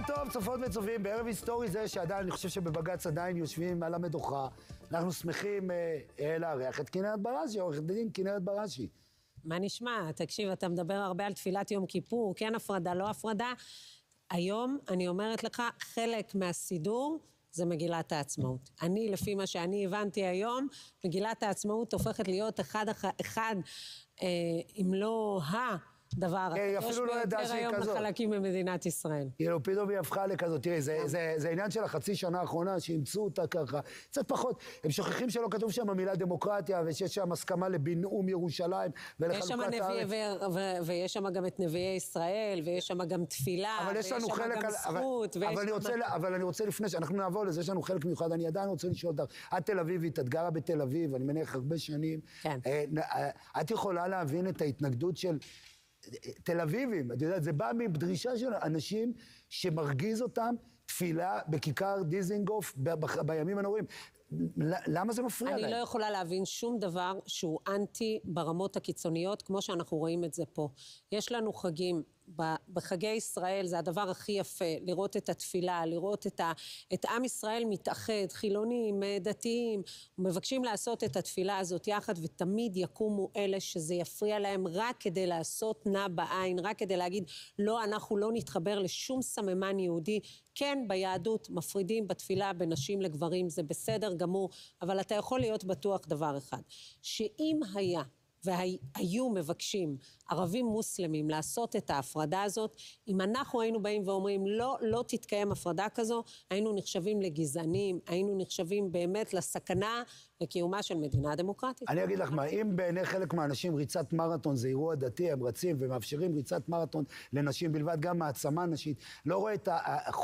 טוב, צופות וצופים, בערב היסטורי זה שעדיין, אני חושב שבבג"ץ עדיין יושבים על המדוכה. אנחנו שמחים לארח את כנרת בראשי, עורכת דין כנרת בראשי. מה נשמע? תקשיב, אתה מדבר הרבה על תפילת יום כיפור, כן הפרדה, לא הפרדה. היום, אני אומרת לך, חלק מהסידור זה מגילת העצמאות. אני, לפי מה שאני הבנתי היום, מגילת העצמאות הופכת להיות אחד, אם לא הדבר הקדוש ביותר היום בחלקים במדינת ישראל. כאילו, פתאום היא הפכה לכזאת. תראי, זה עניין של החצי שנה האחרונה, שהמצאו אותה ככה. קצת פחות. הם שוכחים שלא כתוב שם המילה דמוקרטיה, ושיש שם הסכמה לבינאום ירושלים, ולחלוקת הארץ. ויש שם גם את נביאי ישראל, ויש שם גם תפילה, ויש שם גם זכות. אבל אני רוצה לפני שאנחנו נעבור לזה, יש לנו חלק מיוחד. אני עדיין רוצה לשאול אותך, את תל אביבית, את גרה בתל אביב, אני מניח הרבה שנים. כן. את יכולה להבין את ההתנגדות של תל אביבים, את יודעת, זה בא מדרישה של אנשים שמרגיז אותם תפילה בכיכר דיזינגוף בימים הנוראים. למה זה מפריע להם? אני לא יכולה להבין שום דבר שהוא אנטי ברמות הקיצוניות, כמו שאנחנו רואים את זה פה. יש לנו חגים, בחגי ישראל זה הדבר הכי יפה, לראות את התפילה, לראות את עם ישראל מתאחד, חילונים, דתיים, מבקשים לעשות את התפילה הזאת יחד, ותמיד יקומו אלה שזה יפריע להם רק כדי לעשות נע בעין, רק כדי להגיד, לא, אנחנו לא נתחבר לשום סממן יהודי. כן, ביהדות מפרידים בתפילה בין נשים לגברים, זה בסדר גמור, אבל אתה יכול להיות בטוח דבר אחד, שאם היה והיו מבקשים ערבים מוסלמים לעשות את ההפרדה הזאת, אם אנחנו היינו באים ואומרים לא תתקיים הפרדה כזו, היינו נחשבים לגזענים, היינו נחשבים באמת לסכנה לקיומה של מדינה דמוקרטית. אני אגיד לך מה, אם בעיני חלק מהאנשים ריצת מרתון זה אירוע דתי, הם רצים ומאפשרים ריצת מרתון לנשים בלבד, גם מעצמה נשית, לא רואה את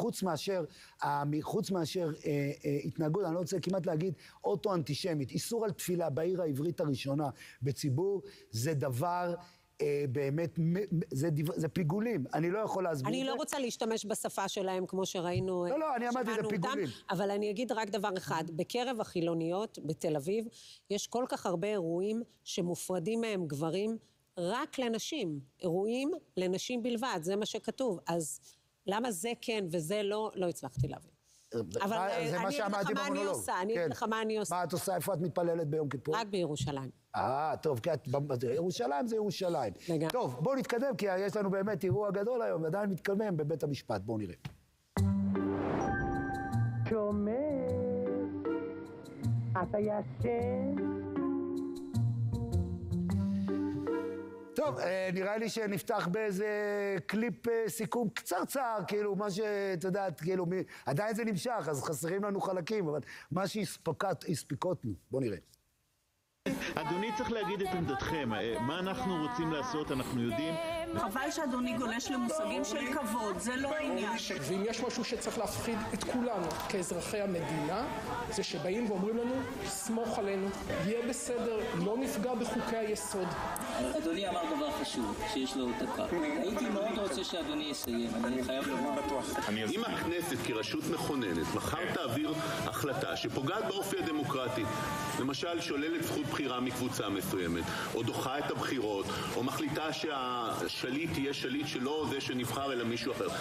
חוץ מאשר התנהגות, אני לא רוצה כמעט להגיד אוטו-אנטישמית, איסור על תפילה בעיר העברית הראשונה בציבור, זה דבר באמת, זה פיגולים, אני לא יכול להסביר את זה. אני לא רוצה להשתמש בשפה שלהם כמו שראינו. לא, אני אמרתי, זה פיגולים. אבל אני אגיד רק דבר אחד, בקרב החילוניות בתל אביב, יש כל כך הרבה אירועים שמופרדים מהם גברים רק לנשים, אירועים לנשים בלבד, זה מה שכתוב, אז למה זה כן וזה לא, לא הצלחתי להבין. אבל אני אגיד לך מה אני עושה, אני אגיד לך מה אני עושה. מה את עושה, איפה את מתפללת ביום כיפור? רק בירושלים. טוב, ירושלים זה ירושלים. טוב, בואו נתקדם, כי יש לנו באמת אירוע גדול היום, עדיין מתקדם בבית המשפט, בואו נראה. שומע, אתה ישן? טוב, נראה לי שנפתח באיזה קליפ סיכום קצרצר, כאילו, מה שאת יודעת, כאילו, עדיין זה נמשך, אז חסרים לנו חלקים, אבל מה שהספיקותנו, בואו נראה. אדוני צריך להגיד את עמדתכם, מה אנחנו רוצים לעשות, אנחנו יודעים. חבל שאדוני גולש למושגים של כבוד, זה לא העניין. ואם יש משהו שצריך להפחיד את כולנו כאזרחי המדינה, זה שבאים ואומרים לנו, סמוך עלינו, יהיה בסדר, לא נפגע בחוקי היסוד. אדוני אמר דבר חשוב, שיש לו דקה. הייתי מאוד רוצה שאדוני יסיים, אני חייב לומר. אם הכנסת כרשות מכוננת מחר תעביר החלטה שפוגעת באופי הדמוקרטי, למשל שוללת זכות בחירה מקבוצה מסוימת, או דוחה את הבחירות, או מחליטה שהשליט תהיה שליט שלא זה שנבחר אלא מישהו אחר.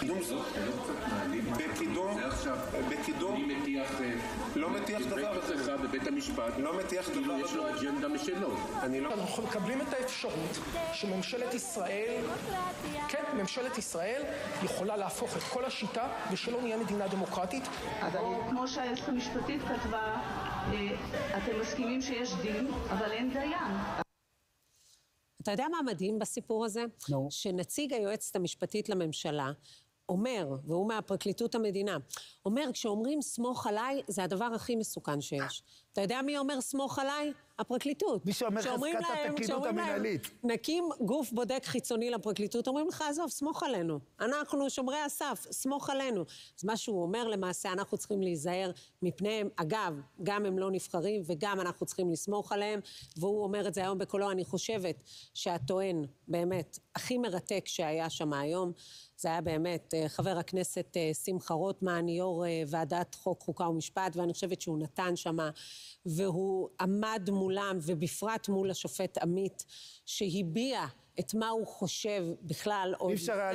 בקידום, לא מטיח דבר הזה בבית המשפט, לא מטיח דבר הזה, יש לו אג'נדה משלו. אנחנו מקבלים את האפשרות שממשלת ישראל, כן, ממשלת ישראל יכולה להפוך את כל השיטה ושלא נהיה מדינה דמוקרטית. או כמו שהיועצת המשפטית כתבה, אתם מסכימים שיש דין, אבל אין דיין. אתה יודע מה מדהים בסיפור הזה? שנציג היועצת המשפטית לממשלה אומר, והוא מהפרקליטות המדינה, אומר, כשאומרים סמוך עליי, זה הדבר הכי מסוכן שיש. אתה יודע מי אומר סמוך עליי? הפרקליטות. מי שאומר חזקת התקינות המנהלית. נקים גוף בודק חיצוני לפרקליטות, אומרים לך, עזוב, סמוך עלינו. אנחנו שומרי הסף, סמוך עלינו. אז מה שהוא אומר למעשה, אנחנו צריכים להיזהר מפניהם. אגב, גם הם לא נבחרים, וגם אנחנו צריכים לסמוך עליהם, והוא אומר את זה היום בקולו. אני חושבת שהטוען, באמת, הכי מרתק שהיה שם היום, זה היה באמת חבר הכנסת שמחה רוטמן, יו"ר ועדת חוק, חוקה ומשפט, ואני חושבת שהוא נתן שם, והוא עמד מולם, ובפרט מול השופט עמית, שהביע את מה הוא חושב בכלל. אי אפשר היה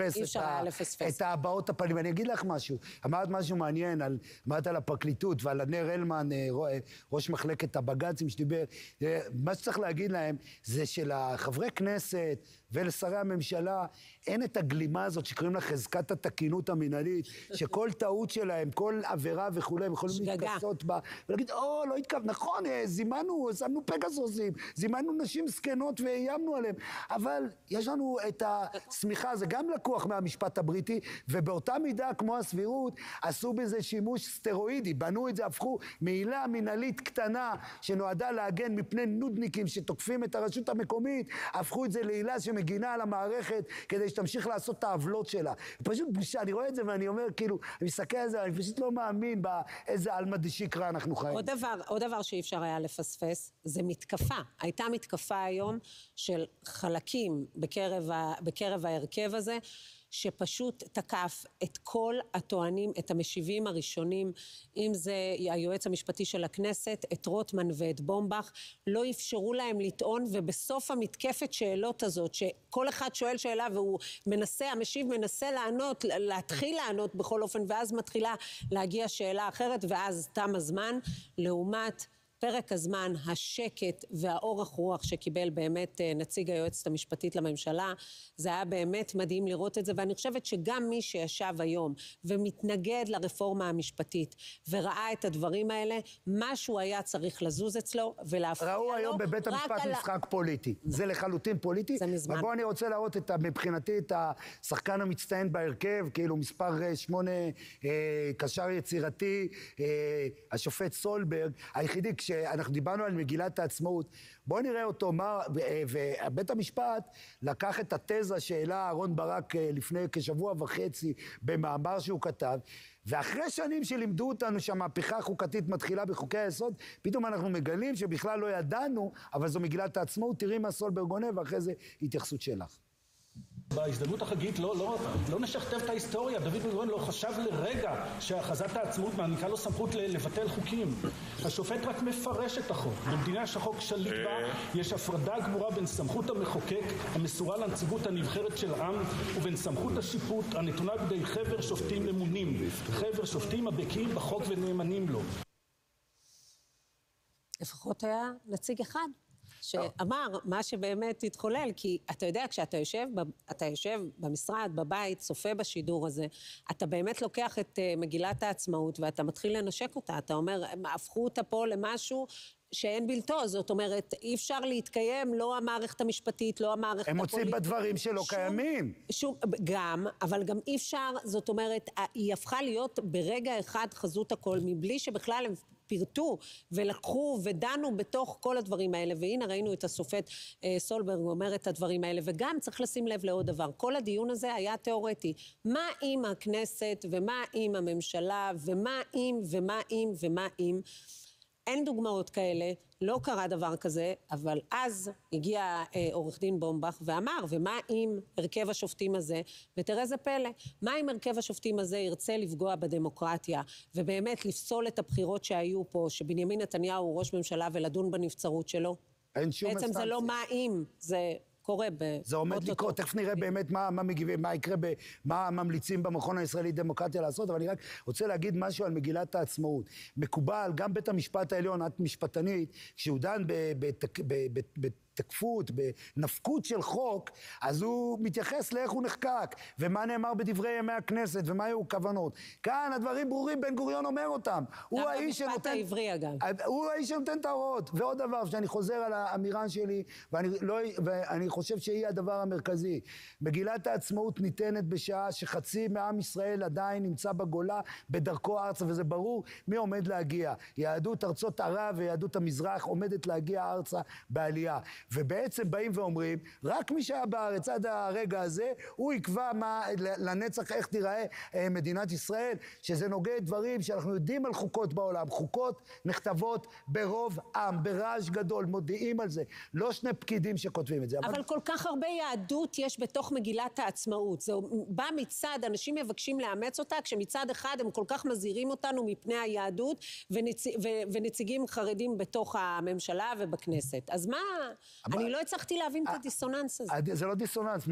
לפספס את הבעות הפנים. אני אגיד לך משהו. אמרת משהו מעניין, אמרת על הפרקליטות ועל נר הלמן, ראש מחלקת הבג"צים שדיבר. מה שצריך להגיד להם זה שלחברי כנסת ולשרי הממשלה אין את הגלימה הזאת שקוראים לה חזקת התקינות המנהלית, שכל טעות שלהם, כל עבירה וכו', הם יכולים להתכסות בה, ולהגיד, לא התכוון, נכון, זימנו, שמנו פגסוסים, זימנו נשים סקנות ואיימנו עליהם, אבל יש לנו את הסמיכה, זה גם לקוח מהמשפט הבריטי, ובאותה מידה, כמו הסבירות, עשו בזה שימוש סטרואידי, בנו את זה, הפכו מעילה מנהלית קטנה, שנועדה להגן מפני נודניקים שתוקפים את הרשות המקומית, הפכו את זה לעילה שמגינה על המערכת, כדי שתמשיך לעשות את העוולות שלה. פשוט בושה, אני רואה את זה ואני אומר, כאילו, אני מסתכל על זה, אני פשוט לא מאמין באיזה אלמא דשיקרא אנחנו חיים. עוד דבר שאי אפשר היה לפספס, זה מתקפה. הייתה מתקפה היום של חלקים בקרב ההרכב הזה, שפשוט תקף את כל הטוענים, את המשיבים הראשונים, אם זה היועץ המשפטי של הכנסת, את רוטמן ואת בומבך, לא אפשרו להם לטעון, ובסוף המתקפת שאלות הזאת, שכל אחד שואל שאלה והוא מנסה, המשיב מנסה לענות, להתחיל לענות בכל אופן, ואז מתחילה להגיע שאלה אחרת, ואז תם הזמן, לעומת פרק הזמן, השקט והאורך רוח שקיבל באמת נציג היועצת המשפטית לממשלה, זה היה באמת מדהים לראות את זה, ואני חושבת שגם מי שישב היום ומתנגד לרפורמה המשפטית וראה את הדברים האלה, משהו היה צריך לזוז אצלו ולהפריע לו. ראו היום בבית המשפט משחק פוליטי. זה לחלוטין פוליטי. זה מזמן. ובוא אני רוצה להראות מבחינתי את השחקן המצטיין בהרכב, כאילו מספר 8, קשר יצירתי, השופט סולברג, היחידי אנחנו דיברנו על מגילת העצמאות, בואו נראה אותו, ובית המשפט לקח את התזה שהעלה אהרון ברק לפני כשבוע וחצי במאמר שהוא כתב, ואחרי שנים שלימדו אותנו שהמהפכה החוקתית מתחילה בחוקי היסוד, פתאום אנחנו מגלים שבכלל לא ידענו, אבל זו מגילת העצמאות, תראי מה סולברג עונה, ואחרי זה התייחסות שלך. בהזדמנות החגיגית לא נשכתב את ההיסטוריה. דוד בן-גוריון לא חשב לרגע שהכרזת העצמאות מעניקה לו סמכות לבטל חוקים. השופט רק מפרש את החוק. במדינה שהחוק שליט בה יש הפרדה גמורה בין סמכות המחוקק המסורה לנציגות הנבחרת של העם ובין סמכות השיפוט הנתונה בידי חבר שופטים ממונים. חבר שופטים הבקיאים בחוק ונאמנים לו. לפחות היה נציג אחד שאמר מה שבאמת התחולל, כי אתה יודע, כשאתה יושב במשרד, בבית, צופה בשידור הזה, אתה באמת לוקח את מגילת העצמאות ואתה מתחיל לנשק אותה, אתה אומר, הם הפכו אותה פה למשהו שאין בלתו, זאת אומרת, אי אפשר להתקיים, לא המערכת המשפטית, לא המערכת הם מוצאים בדברים שלא קיימים. גם, אבל גם אי אפשר, זאת אומרת, היא הפכה להיות ברגע אחד חזות הכל, מבלי שבכלל הם פירטו ולקחו ודנו בתוך כל הדברים האלה, והנה ראינו את השופט סולברג אומר את הדברים האלה, וגם צריך לשים לב לעוד דבר, כל הדיון הזה היה תיאורטי, מה עם הכנסת ומה עם הממשלה ומה עם ומה עם ומה עם, אין דוגמאות כאלה, לא קרה דבר כזה, אבל אז הגיע עורך דין בומבך ואמר, ומה עם הרכב השופטים הזה? ותראה זה פלא, מה אם הרכב השופטים הזה ירצה לפגוע בדמוקרטיה, ובאמת לפסול את הבחירות שהיו פה, שבנימין נתניהו הוא ראש ממשלה ולדון בנבצרות שלו? אין שום בעצם זה לא מה אם, זה קורה זה עומד לקרות, תכף נראה באמת מה מגיבים, מה יקרה, מה ממליצים במכון הישראלי דמוקרטיה לעשות, אבל אני רק רוצה להגיד משהו על מגילת העצמאות. מקובל, גם בית המשפט העליון, את משפטנית, כשהוא דן בתקפות, בנפקות של חוק, אז הוא מתייחס לאיך הוא נחקק, ומה נאמר בדברי ימי הכנסת, ומה היו כוונות. כאן הדברים ברורים, בן גוריון אומר אותם. הוא האיש שנותן... העברי, אגב. הוא האיש שנותן את ההוראות. ועוד דבר, שאני חוזר על האמירה שלי, ואני חושב שהיא הדבר המרכזי. מגילת העצמאות ניתנת בשעה שחצי מעם ישראל עדיין נמצא בגולה, בדרכו ארצה, וזה ברור מי עומד להגיע. יהדות ארצות ערב ויהדות המזרח עומדת להגיע ארצה בעלייה. ובעצם באים ואומרים, רק מי שהיה בארץ עד הרגע הזה, הוא יקבע לנצח איך תיראה מדינת ישראל, שזה נוגע דברים שאנחנו יודעים על חוקות בעולם. חוקות נכתבות ברוב עם, ברעש גדול, מודיעים על זה. לא שני פקידים שכותבים את זה. אבל כל כך הרבה יהדות יש בתוך מגילת העצמאות. זה בא מצד, אנשים מבקשים לאמץ אותה, כשמצד אחד הם כל כך מזהירים אותנו מפני היהדות, ונציגים חרדים בתוך הממשלה ובכנסת. אז אני לא הצלחתי להבין את הדיסוננס הזה. זה לא דיסוננס,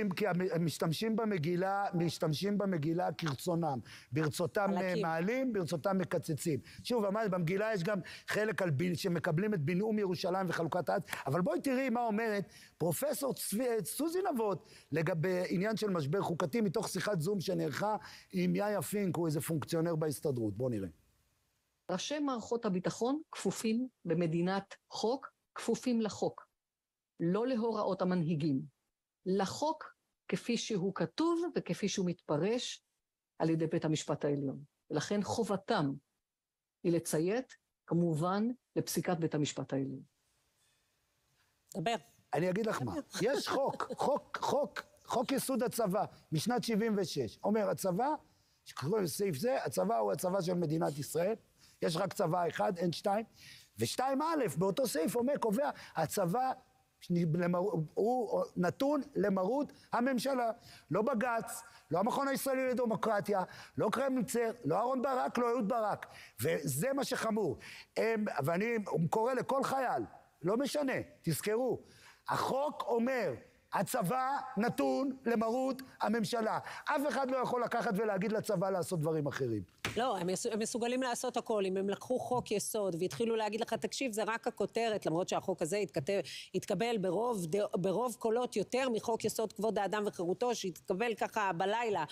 משתמשים במגילה כרצונם. ברצותם מעלים, ברצותם מקצצים. שוב, במגילה יש גם חלק שמקבלים את בינאום ירושלים וחלוקת הארץ, אבל בואי תראי מה אומרת פרופסור סוזי נבות לגבי עניין של משבר חוקתי, מתוך שיחת זום שנערכה עם יאיה פינק, הוא איזה פונקציונר בהסתדרות. בואו נראה. ראשי מערכות הביטחון כפופים במדינת חוק, כפופים לחוק. לא להוראות המנהיגים. לחוק כפי שהוא כתוב וכפי שהוא מתפרש על ידי בית המשפט העליון. ולכן חובתם היא לציית, כמובן, לפסיקת בית המשפט העליון. דבר. אני אגיד לך מה. יש חוק יסוד הצבא, משנת 76. אומר, הצבא, שקוראים לסעיף זה, הצבא הוא הצבא של מדינת ישראל. יש רק צבא אחד, אין שתיים. ושתיים א', באותו סעיף אומר, קובע, הצבא הוא נתון למרות הממשלה. לא בג"ץ, לא המכון הישראלי לדמוקרטיה, לא קרמניצר, לא אהרן ברק, לא אהוד ברק. וזה מה שחמור. ואני קורא לכל חייל, לא משנה, תזכרו, החוק אומר, הצבא נתון למרות הממשלה. אף אחד לא יכול לקחת ולהגיד לצבא לעשות דברים אחרים. לא, הם מסוגלים לעשות הכל. אם הם לקחו חוק יסוד והתחילו להגיד לך, תקשיב, זה רק הכותרת, למרות שהחוק הזה התקבל ברוב קולות יותר מחוק יסוד כבוד האדם וחירותו, שהתקבל ככה בלילה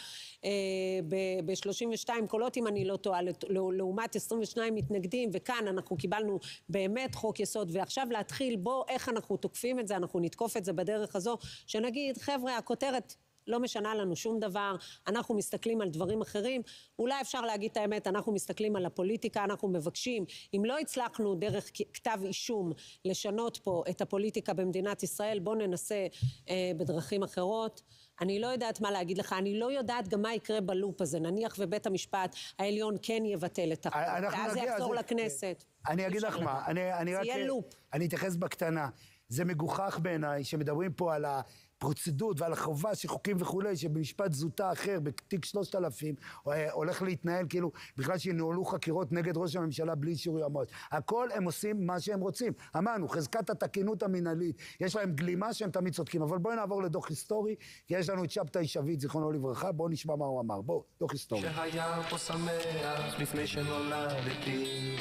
ב-32 קולות, אם אני לא טועה, לעומת 22 מתנגדים, וכאן אנחנו קיבלנו באמת חוק יסוד, ועכשיו להתחיל בו איך אנחנו תוקפים את זה, אנחנו נתקוף את זה בדרך הזו, שנגיד, חבר'ה, הכותרת לא משנה לנו שום דבר, אנחנו מסתכלים על דברים אחרים, אולי אפשר להגיד את האמת, אנחנו מסתכלים על הפוליטיקה, אנחנו מבקשים, אם לא הצלחנו דרך כתב אישום לשנות פה את הפוליטיקה במדינת ישראל, בואו ננסה בדרכים אחרות. אני לא יודעת מה להגיד לך, אני לא יודעת גם מה יקרה בלופ הזה, נניח ובית המשפט העליון כן יבטל את החוק, ואז זה יחזור לכנסת. אני אגיד לך מה, אני אתייחס בקטנה, זה מגוחך בעיניי שמדברים פה על הפרוצדות ועל החובה של חוקים וכולי, שבמשפט זוטה אחר, בתיק 3000, הולך להתנהל כאילו, בכלל שינהלו חקירות נגד ראש הממשלה בלי אישור יועמ"ש. הכל הם עושים מה שהם רוצים. אמרנו, חזקת התקינות המנהלית, יש להם גלימה שהם תמיד צודקים, אבל בואו נעבור לדוח היסטורי, כי יש לנו את שבתאי שביט, זיכרונו לברכה, בואו נשמע מה הוא אמר. בואו, דוח היסטורי. שהיה פה שמח לפני שנולדתי,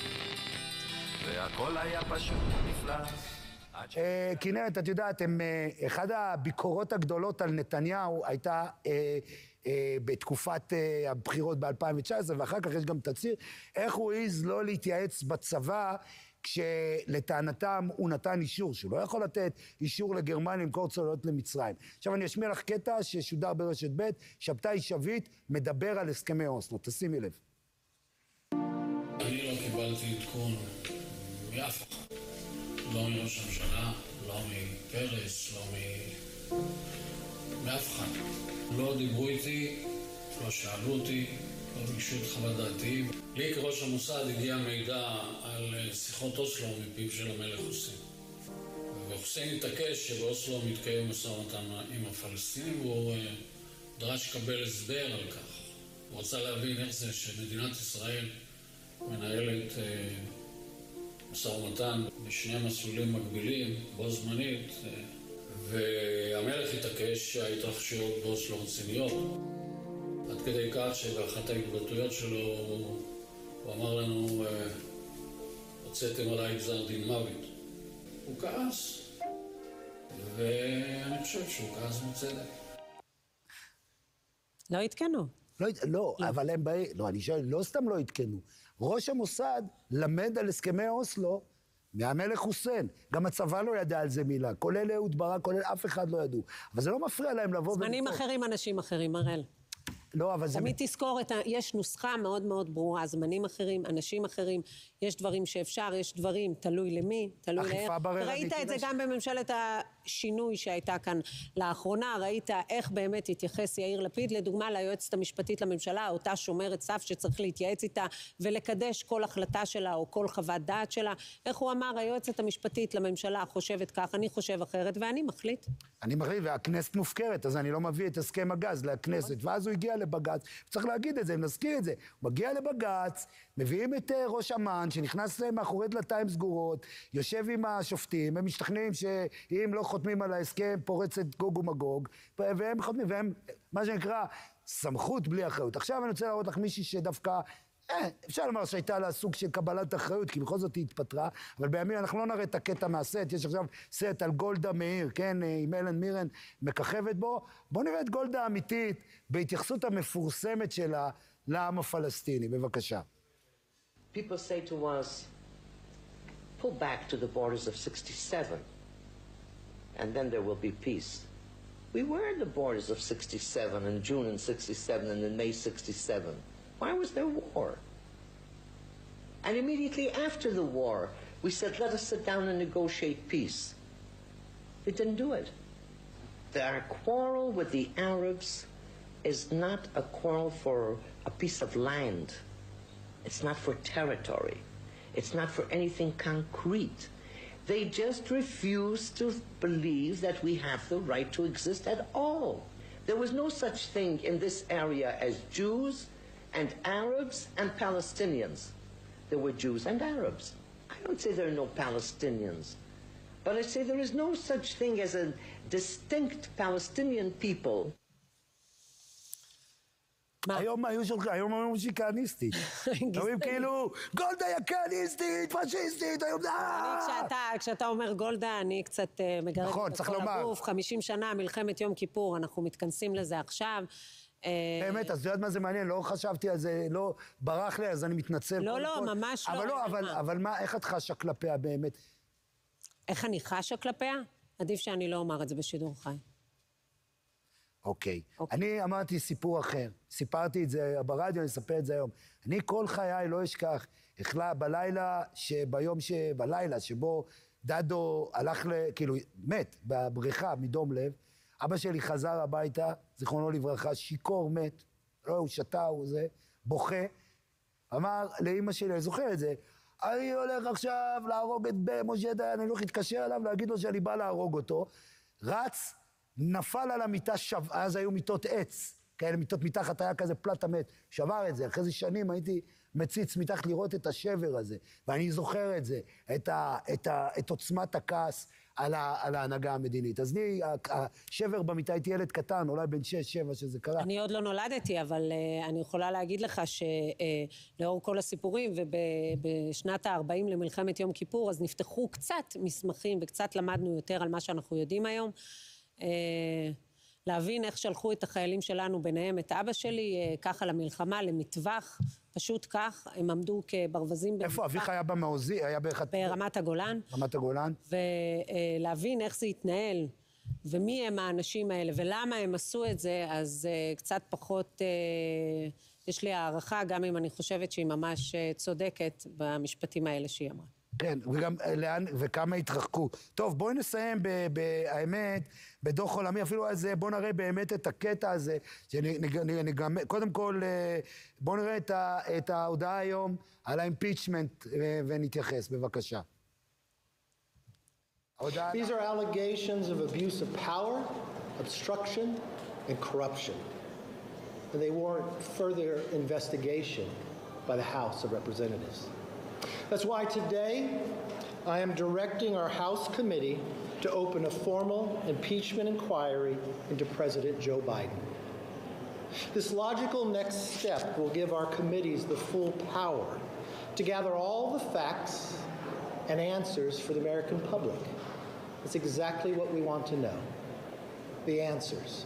והכל היה פשוט נפלא. כנרת, את יודעת, אחד הביקורות הגדולות על נתניהו הייתה בתקופת הבחירות ב-2019, ואחר כך יש גם תצהיר, איך הוא העז לא להתייעץ בצבא, כשלטענתם הוא נתן אישור, שהוא לא יכול לתת אישור לגרמניה למכור צוללות למצרים. עכשיו אני אשמיע לך קטע ששודר ברשת ב', שבתאי שביט מדבר על הסכמי אוסלו, תשימי לב. אני לא קיבלתי עדכון מאף אחד. לא מראש הממשלה, לא מפרס, לא מאף אחד. לא דיברו איתי, לא שאלו אותי, לא ביקשו את חוות דעתי. לי כראש המוסד הגיע מידע על שיחות אוסלו מפיו של המלך חוסיין. וחוסיין התעקש שבאוסלו מתקיים משא ומתן עם הפלסטינים, והוא דרש לקבל הסבר על כך. הוא רצה להבין איך זה שמדינת ישראל מנהלת משא ומתן בשני מסלולים מקבילים, בו זמנית, והמלך התעקש שההתרחשויות באוסלו רציניות. עד כדי כך שבאחת ההתבטאויות שלו הוא אמר לנו, הוצאתם עליי גזר דין מוות. הוא כעס, ואני חושב שהוא כעס בצדק. לא התקנו. לא, אבל הם באים, לא, אני שואל, לא סתם לא התקנו. ראש המוסד למד על הסכמי אוסלו מהמלך חוסיין. גם הצבא לא ידע על זה מילה, כולל אהוד ברק, כולל אף אחד לא ידעו. אבל זה לא מפריע להם לבוא... זמנים אחרים, אנשים אחרים, הראל. לא, אבל זה... תמיד תזכור, יש נוסחה מאוד מאוד ברורה, זמנים אחרים, אנשים אחרים, יש דברים שאפשר, יש דברים, תלוי למי, תלוי לאיך. וראית את זה גם בממשלת שינוי שהייתה כאן לאחרונה, ראית איך באמת התייחס יאיר לפיד, לדוגמה ליועצת המשפטית לממשלה, אותה שומרת סף שצריך להתייעץ איתה ולקדש כל החלטה שלה או כל חוות דעת שלה, איך הוא אמר, היועצת המשפטית לממשלה חושבת כך, אני חושב אחרת ואני מחליט. אני מחליט, והכנסת מופקרת, אז אני לא מביא את הסכם הגז לכנסת, ואז הוא הגיע לבג"ץ, צריך להגיד את זה, נזכיר את זה, הוא מגיע לבג"ץ, מביאים את ראש אמ"ן, שנכנס להם מאחורי דלתיים סגורות, יושב עם השופטים, הם משתכנעים שאם לא חותמים על ההסכם, פורצת גוג ומגוג, והם חותמים, והם, מה שנקרא, סמכות בלי אחריות. עכשיו אני רוצה להראות לך מישהי שדווקא, אפשר לומר שהייתה לה סוג של קבלת אחריות, כי בכל זאת היא התפטרה, אבל בימים אנחנו לא נראה את הקטע מהסט, יש עכשיו סט על גולדה מאיר, כן, עם אלן מירן מככבת בו, בואו נראה את גולדה האמיתית, בהתייחסות המפורסמת שלה לעם הפלסטיני, בבקשה. People say to us, pull back to the borders of 67, and then there will be peace. We were in the borders of 67, in June in 67, and in May 67. Why was there war? And immediately after the war, we said, let us sit down and negotiate peace. They didn't do it. Our quarrel with the Arabs is not a quarrel for a piece of land. It's not for territory. It's not for anything concrete. They just refuse to believe that we have the right to exist at all. There was no such thing in this area as Jews and Arabs and Palestinians. There were Jews and Arabs. I don't say there are no Palestinians, but I say there is no such thing as a distinct Palestinian people. היום היו מוזיקניסטית. אומרים כאילו, גולדה היא כהניסטית, פאשיסטית, היום כשאתה אומר גולדה, אני קצת מגרדת את כל הגוף. 50 שנה, מלחמת יום כיפור, אנחנו מתכנסים לזה עכשיו. באמת, אז יודעת מה זה מעניין? לא חשבתי על זה, לא ברח לי, אז אני מתנצל. לא, ממש לא. אבל מה, איך את חשה כלפיה באמת? איך אני חשה כלפיה? עדיף שאני לא אומר את זה בשידור חי. אוקיי. אני אמרתי סיפור אחר. סיפרתי את זה ברדיו, אני אספר את זה היום. אני כל חיי לא אשכח, בלילה שבו דדו הלך כאילו, מת בבריכה מדום לב, אבא שלי חזר הביתה, זיכרונו לברכה, שיכור מת, לא, הוא שתה, הוא זה, בוכה, אמר לאמא שלי, אני זוכר את זה, אני הולך עכשיו להרוג את משה דיין, אני הולך להתקשר אליו, להגיד לו שאני בא להרוג אותו, רץ, נפל על המיטה, אז היו מיטות עץ, כאלה מיטות מתחת, היה כזה פלטה מת, שבר את זה, אחרי זה שנים הייתי מציץ מתחת לראות את השבר הזה, ואני זוכר את זה, את עוצמת הכעס על ההנהגה המדינית. אז השבר במיטה הייתי ילד קטן, אולי בן 6-7 שזה קרה. אני עוד לא נולדתי, אבל אני יכולה להגיד לך שלאור כל הסיפורים, ובשנת ה-40 למלחמת יום כיפור, אז נפתחו קצת מסמכים, וקצת למדנו יותר על מה שאנחנו יודעים היום. להבין איך שלחו את החיילים שלנו, ביניהם את אבא שלי, ככה למלחמה, למטווח, פשוט כך, הם עמדו כברווזים במטווח. איפה? אביך היה במעוזי? היה ברמת הגולן. רמת הגולן. ולהבין איך זה התנהל, ומי הם האנשים האלה, ולמה הם עשו את זה, אז קצת פחות, יש לי הערכה, גם אם אני חושבת שהיא ממש צודקת במשפטים האלה שהיא אמרה. כן, וגם לאן, וכמה התרחקו. טוב, בואי נסיים האמת, בדוח עולמי, אפילו על זה, בואו נראה באמת את הקטע הזה, קודם כל, בואו נראה את ההודעה היום על האימפיצ'מנט, ונתייחס, בבקשה. These are allegations of abuse of power, obstruction, and corruption. And they warrant further investigation by the House of Representatives. That's why today I am directing our House committee to open a formal impeachment inquiry into President Joe Biden. This logical next step will give our committees the full power to gather all the facts and answers for the American public. That's exactly what we want to know. The answers.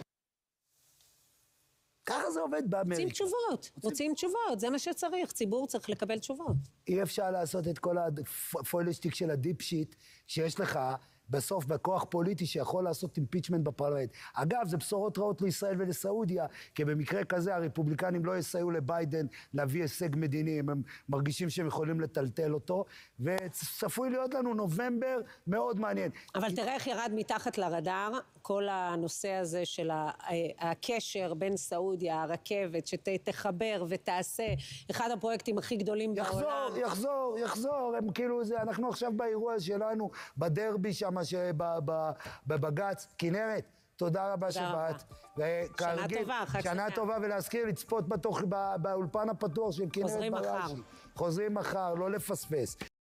ככה זה עובד באמריקה. רוצים תשובות, זה מה שצריך, ציבור צריך לקבל תשובות. אי אפשר לעשות את כל הפוילשטיק של הדיפ שיט שיש לך בסוף בכוח פוליטי שיכול לעשות אימפיצ'מנט בפרלמנט. אגב, זה בשורות רעות לישראל ולסעודיה, כי במקרה כזה הרפובליקנים לא יסייעו לביידן להביא הישג מדיני, הם מרגישים שהם יכולים לטלטל אותו, וצפוי להיות לנו נובמבר מאוד מעניין. אבל תראה איך ירד מתחת לרדאר כל הנושא הזה של הקשר בין סעודיה, הרכבת, שתחבר ותעשה אחד הפרויקטים הכי גדולים בעולם. יחזור, הם כאילו זה, אנחנו עכשיו באירוע שלנו, בדרבי שם, בבגץ, כנרת, תודה רבה שבאת. שנה טובה, חג שמח. שנה טובה, ולהזכיר לצפות באולפן הפתוח של כנרת בראשי. חוזרים מחר. חוזרים מחר, לא לפספס.